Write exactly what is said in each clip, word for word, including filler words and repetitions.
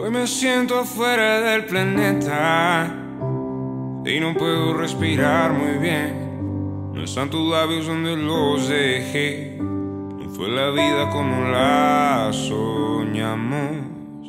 Hoy me siento afuera del planeta y no puedo respirar muy bien. No están tus labios donde los dejé. No fue la vida como la soñamos.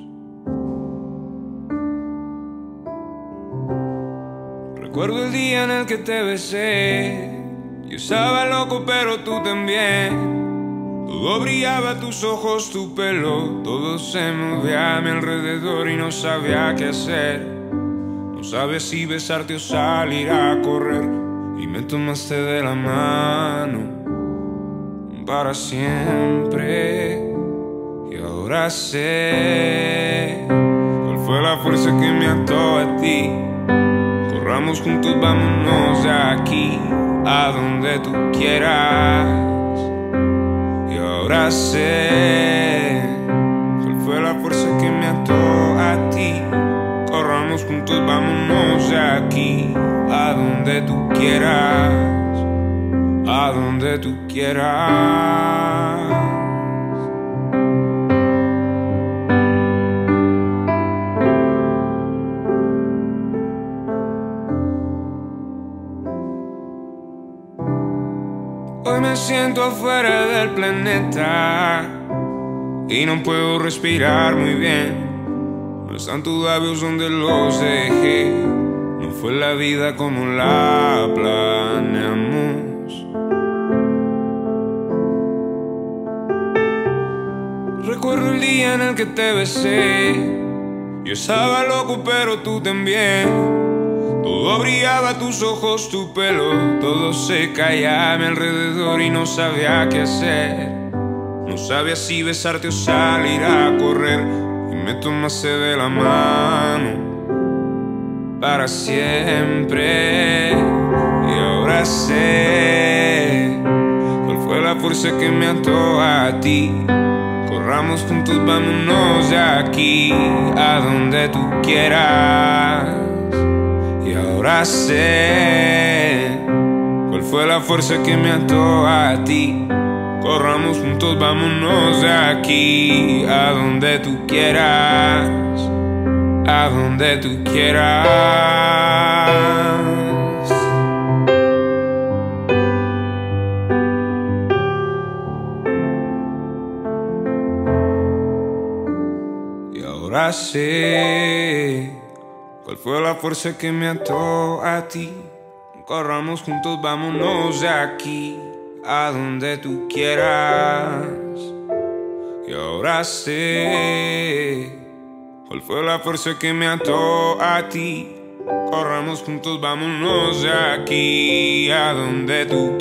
Recuerdo el día en el que te besé. Yo estaba loco pero tú también. Todo brillaba, tus ojos, tu pelo. Todo se movía a mi alrededor y no sabía qué hacer. No sabía si besarte o salir a correr. Y me tomaste de la mano para siempre. Y ahora sé cuál fue la fuerza que me ató a ti. Corramos juntos, vámonos de aquí a donde tú quieras. Y ahora sé cuál fue la fuerza que me ató a ti. Corramos juntos, vámonos de aquí a donde tú quieras, a donde tú quieras. Hoy me siento afuera del planeta y no puedo respirar muy bien. No están tus labios donde los dejé. No fue la vida como la planeamos. Recuerdo el día en el que te besé. Yo estaba loco pero tú también. Todo brillaba, tus ojos, tu pelo. Todo se caía a mi alrededor y no sabía qué hacer. No sabía si besarte o salir a correr. Y me tomaste de la mano para siempre. Y ahora sé cuál fue la fuerza que me ató a ti. Corramos juntos, vámonos de aquí a donde tú quieras. Y ahora sé cuál fue la fuerza que me ató a ti. Corramos juntos, vámonos de aquí a donde tú quieras, a donde tú quieras. Y ahora sé cuál fue la fuerza que me ató a ti. Corramos juntos, vámonos de aquí a donde tú quieras. Y ahora sé cuál fue la fuerza que me ató a ti. Corramos juntos, vámonos de aquí a donde tú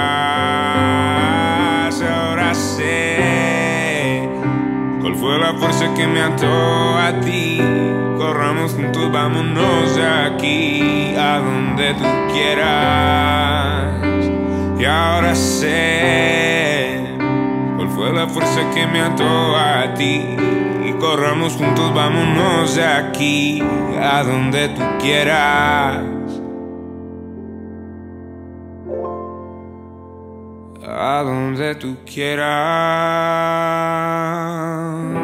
quieras. Ahora sé cuál fue la fuerza que me ató a ti. Corramos juntos, vámonos de aquí a donde tú quieras. Y ahora sé cuál fue la fuerza que me ató a ti. Y corramos juntos, vámonos de aquí a donde tú quieras, a donde tú quieras.